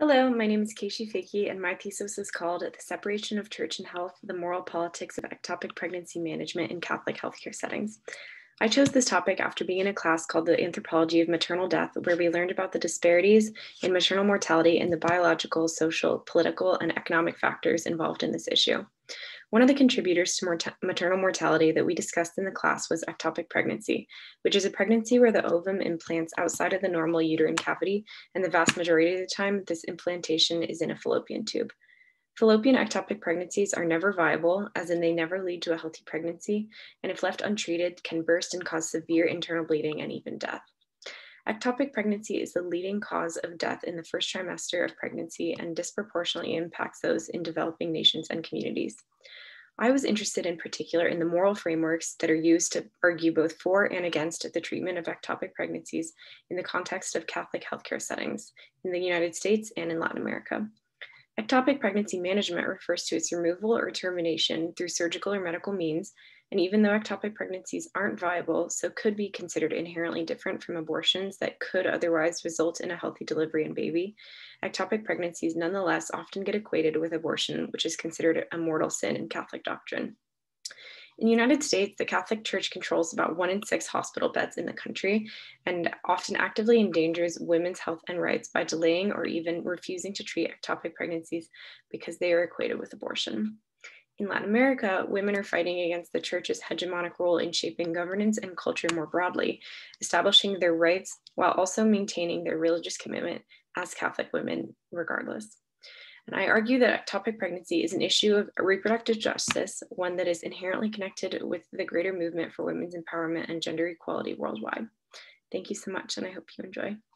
Hello, my name is Keishi Fiki, and my thesis is called The Separation of Church and Health, the Moral Politics of Ectopic Pregnancy Management in Catholic Healthcare Settings. I chose this topic after being in a class called The Anthropology of Maternal Death, where we learned about the disparities in maternal mortality and the biological, social, political, and economic factors involved in this issue. One of the contributors to maternal mortality that we discussed in the class was ectopic pregnancy, which is a pregnancy where the ovum implants outside of the normal uterine cavity, and the vast majority of the time, this implantation is in a fallopian tube. Fallopian ectopic pregnancies are never viable, as in they never lead to a healthy pregnancy, and if left untreated, can burst and cause severe internal bleeding and even death. Ectopic pregnancy is the leading cause of death in the first trimester of pregnancy and disproportionately impacts those in developing nations and communities. I was interested in particular in the moral frameworks that are used to argue both for and against the treatment of ectopic pregnancies in the context of Catholic healthcare settings in the United States and in Latin America. Ectopic pregnancy management refers to its removal or termination through surgical or medical means, and even though ectopic pregnancies aren't viable, so could be considered inherently different from abortions that could otherwise result in a healthy delivery and baby, ectopic pregnancies nonetheless often get equated with abortion, which is considered a mortal sin in Catholic doctrine. In the United States, the Catholic Church controls about 1 in 6 hospital beds in the country and often actively endangers women's health and rights by delaying or even refusing to treat ectopic pregnancies because they are equated with abortion. In Latin America, women are fighting against the church's hegemonic role in shaping governance and culture more broadly, establishing their rights while also maintaining their religious commitment as Catholic women, regardless. And I argue that ectopic pregnancy is an issue of reproductive justice, one that is inherently connected with the greater movement for women's empowerment and gender equality worldwide. Thank you so much, and I hope you enjoy.